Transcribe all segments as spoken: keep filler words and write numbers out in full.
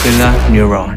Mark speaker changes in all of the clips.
Speaker 1: Villa Neuron.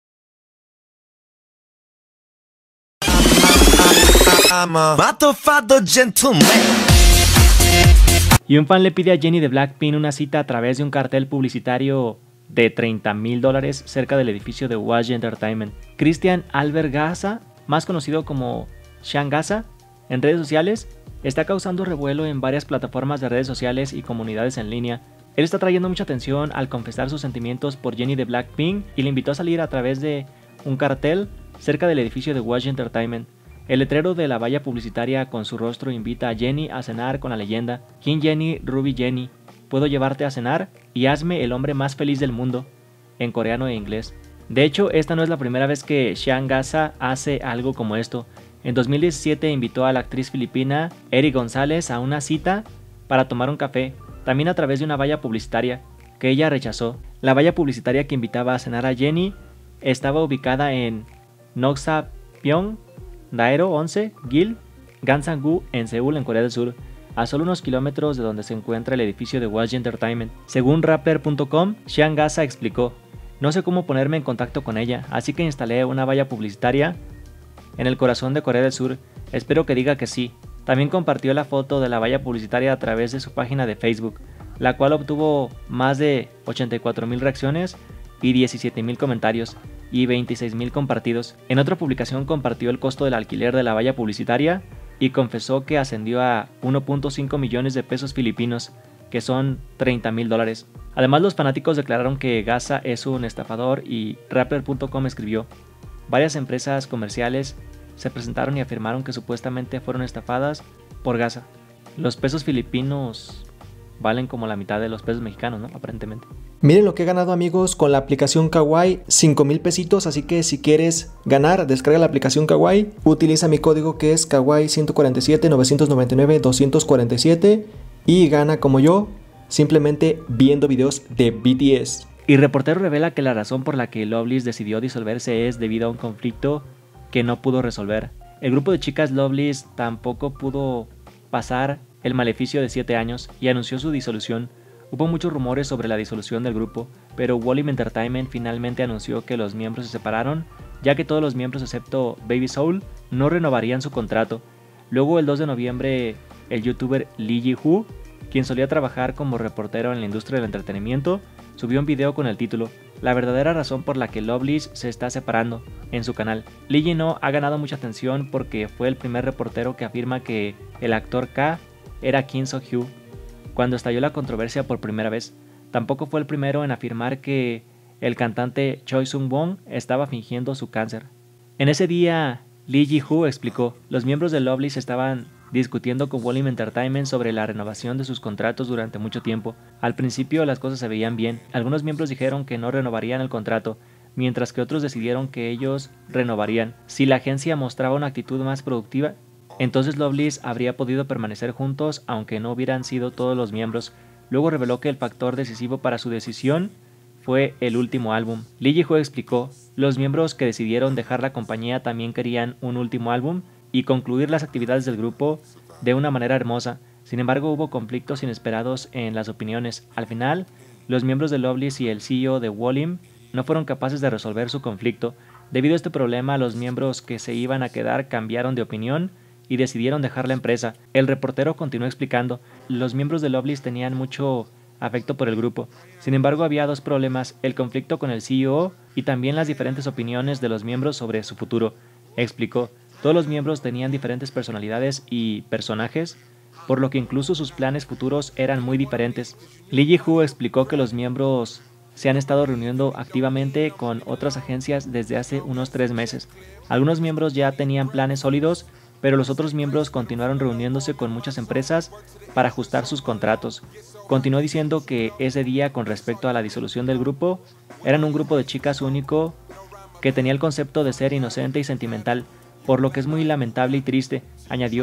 Speaker 2: Y un fan le pide a Jennie de Blackpink una cita a través de un cartel publicitario de treinta mil dólares cerca del edificio de W A S G Entertainment. Christian Albert Gaza, más conocido como Sean Gaza, en redes sociales, está causando revuelo en varias plataformas de redes sociales y comunidades en línea. Él está trayendo mucha atención al confesar sus sentimientos por Jennie de Blackpink y le invitó a salir a través de un cartel cerca del edificio de W A S G Entertainment. El letrero de la valla publicitaria con su rostro invita a Jennie a cenar con la leyenda Kim Jennie Ruby Jennie. Puedo llevarte a cenar y hazme el hombre más feliz del mundo, en coreano e inglés. De hecho, esta no es la primera vez que Sean Gaza hace algo como esto. En dos mil diecisiete invitó a la actriz filipina Eri González a una cita para tomar un café, también a través de una valla publicitaria, que ella rechazó. La valla publicitaria que invitaba a cenar a Jennie estaba ubicada en Noksa-pyeong, Daero once, Gil, Gansan-gu, en Seúl, en Corea del Sur, a solo unos kilómetros de donde se encuentra el edificio de W A S G Entertainment. Según Rappler punto com, Sean Gaza explicó: no sé cómo ponerme en contacto con ella, así que instalé una valla publicitaria en el corazón de Corea del Sur. Espero que diga que sí. También compartió la foto de la valla publicitaria a través de su página de Facebook, la cual obtuvo más de ochenta y cuatro mil reacciones y diecisiete mil comentarios y veintiséis mil compartidos. En otra publicación compartió el costo del alquiler de la valla publicitaria y confesó que ascendió a uno punto cinco millones de pesos filipinos, que son treinta mil dólares. Además, los fanáticos declararon que Gaza es un estafador y Rappler punto com escribió: varias empresas comerciales se presentaron y afirmaron que supuestamente fueron estafadas por Gaza. Los pesos filipinos valen como la mitad de los pesos mexicanos, ¿no? Aparentemente.
Speaker 3: Miren lo que he ganado, amigos, con la aplicación Kawaii, cinco mil pesitos, así que si quieres ganar, descarga la aplicación Kawaii, utiliza mi código que es Kawaii ciento cuarenta y siete, novecientos noventa y nueve, doscientos cuarenta y siete y gana como yo, simplemente viendo videos de B T S.
Speaker 2: Y reportero revela que la razón por la que Loveless decidió disolverse es debido a un conflicto que no pudo resolver. El grupo de chicas Loveless tampoco pudo pasar el maleficio de siete años y anunció su disolución. Hubo muchos rumores sobre la disolución del grupo, pero Wolim Entertainment finalmente anunció que los miembros se separaron, ya que todos los miembros excepto Baby Soul no renovarían su contrato. Luego, el dos de noviembre, el youtuber Lee Ji-Hoo, quien solía trabajar como reportero en la industria del entretenimiento, subió un video con el título "La verdadera razón por la que Loveless se está separando" en su canal. Lee Ji-No ha ganado mucha atención porque fue el primer reportero que afirma que el actor K era Kim So-hyun cuando estalló la controversia por primera vez. Tampoco fue el primero en afirmar que el cantante Choi Sung-won estaba fingiendo su cáncer. En ese día, Lee Ji-Hoo explicó: los miembros de Loveless estaban discutiendo con Wolim Entertainment sobre la renovación de sus contratos durante mucho tiempo. Al principio las cosas se veían bien. Algunos miembros dijeron que no renovarían el contrato, mientras que otros decidieron que ellos renovarían. Si la agencia mostraba una actitud más productiva, entonces Loveless habría podido permanecer juntos aunque no hubieran sido todos los miembros. Luego reveló que el factor decisivo para su decisión fue el último álbum. Lee Ji-Hoo explicó: los miembros que decidieron dejar la compañía también querían un último álbum y concluir las actividades del grupo de una manera hermosa. Sin embargo, hubo conflictos inesperados en las opiniones. Al final, los miembros de Loveless y el C E O de Wolim no fueron capaces de resolver su conflicto. Debido a este problema, los miembros que se iban a quedar cambiaron de opinión y decidieron dejar la empresa. El reportero continuó explicando: los miembros de Loveless tenían mucho afecto por el grupo. Sin embargo, había dos problemas: el conflicto con el C E O y también las diferentes opiniones de los miembros sobre su futuro. Explicó: todos los miembros tenían diferentes personalidades y personajes, por lo que incluso sus planes futuros eran muy diferentes. Lee Ji-Hoo explicó que los miembros se han estado reuniendo activamente con otras agencias desde hace unos tres meses. Algunos miembros ya tenían planes sólidos, pero los otros miembros continuaron reuniéndose con muchas empresas para ajustar sus contratos. Continuó diciendo que ese día, con respecto a la disolución del grupo, eran un grupo de chicas único que tenía el concepto de ser inocente y sentimental, por lo que es muy lamentable y triste. Añadió: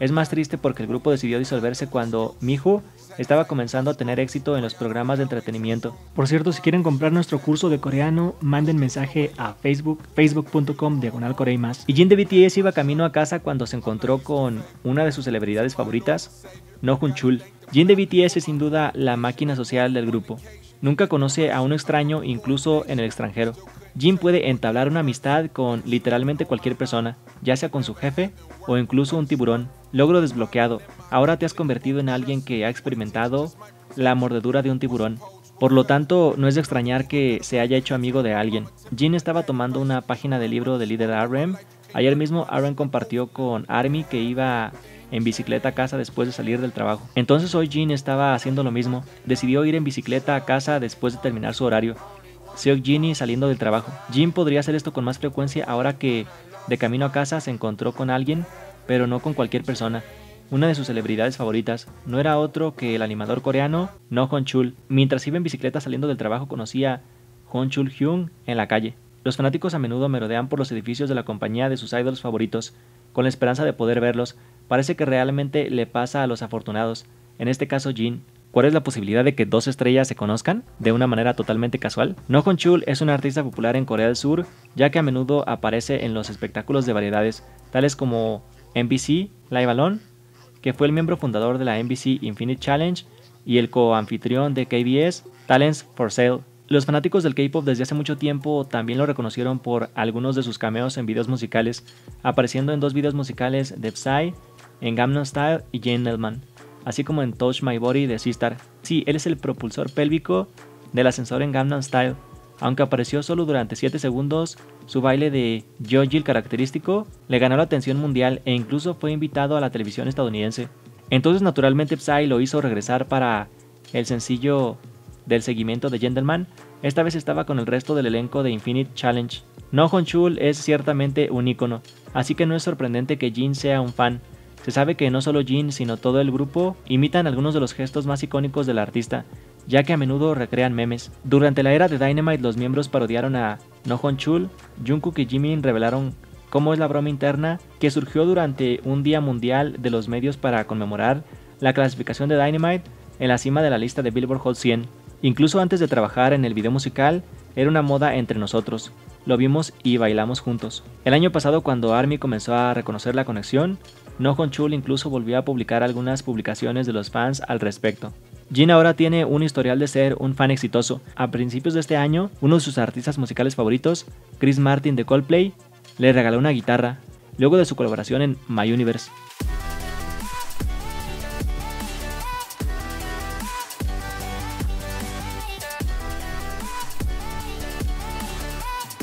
Speaker 2: Es más triste porque el grupo decidió disolverse cuando Miho estaba comenzando a tener éxito en los programas de entretenimiento.
Speaker 1: Por cierto, si quieren comprar nuestro curso de coreano, manden mensaje a Facebook, facebook punto com diagonal corea y más.
Speaker 2: Y Jin de B T S iba camino a casa cuando se encontró con una de sus celebridades favoritas, Nohun Chul. Jin de B T S es sin duda la máquina social del grupo. Nunca conoce a un extraño, incluso en el extranjero. Jin puede entablar una amistad con literalmente cualquier persona, ya sea con su jefe o incluso un tiburón. Logro desbloqueado. Ahora te has convertido en alguien que ha experimentado la mordedura de un tiburón. Por lo tanto, no es de extrañar que se haya hecho amigo de alguien. Jin estaba tomando una página del libro del líder R M. Ayer mismo R M compartió con ARMY que iba en bicicleta a casa después de salir del trabajo. Entonces hoy Jin estaba haciendo lo mismo. Decidió ir en bicicleta a casa después de terminar su horario. Seok Jinny saliendo del trabajo. Jin podría hacer esto con más frecuencia ahora que de camino a casa se encontró con alguien, pero no con cualquier persona. Una de sus celebridades favoritas no era otro que el animador coreano Nohun Chul. Mientras iba en bicicleta saliendo del trabajo conocía a Hon Chul Hyun en la calle. Los fanáticos a menudo merodean por los edificios de la compañía de sus idols favoritos con la esperanza de poder verlos. Parece que realmente le pasa a los afortunados, en este caso Jin. ¿Cuál es la posibilidad de que dos estrellas se conozcan de una manera totalmente casual? Nohun Chul es un artista popular en Corea del Sur, ya que a menudo aparece en los espectáculos de variedades, tales como M B C Live Alone, que fue el miembro fundador de la M B C Infinite Challenge y el coanfitrión de K B S Talents for Sale. Los fanáticos del K-pop desde hace mucho tiempo también lo reconocieron por algunos de sus cameos en videos musicales, apareciendo en dos videos musicales de Psy, en Gangnam Style y Gentleman, así como en Touch My Body de Sistar. Sí, él es el propulsor pélvico del ascensor en Gangnam Style. Aunque apareció solo durante siete segundos, su baile de Yeojil característico le ganó la atención mundial e incluso fue invitado a la televisión estadounidense. Entonces naturalmente Psy lo hizo regresar para el sencillo del seguimiento de Gentleman. Esta vez estaba con el resto del elenco de Infinite Challenge. Nohun Chul es ciertamente un ícono, así que no es sorprendente que Jin sea un fan. Se sabe que no solo Jin, sino todo el grupo imitan algunos de los gestos más icónicos del artista, ya que a menudo recrean memes. Durante la era de Dynamite, los miembros parodiaron a Nohun Chul. Jungkook y Jimin revelaron cómo es la broma interna que surgió durante un día mundial de los medios para conmemorar la clasificación de Dynamite en la cima de la lista de Billboard Hot cien. Incluso antes de trabajar en el video musical, era una moda entre nosotros. Lo vimos y bailamos juntos. El año pasado, cuando ARMY comenzó a reconocer la conexión, Nohun Chul incluso volvió a publicar algunas publicaciones de los fans al respecto. Jin ahora tiene un historial de ser un fan exitoso. A principios de este año, uno de sus artistas musicales favoritos, Chris Martin de Coldplay, le regaló una guitarra, luego de su colaboración en My Universe.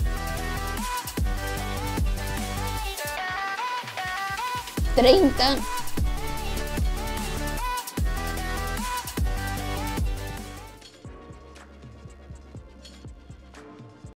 Speaker 4: treinta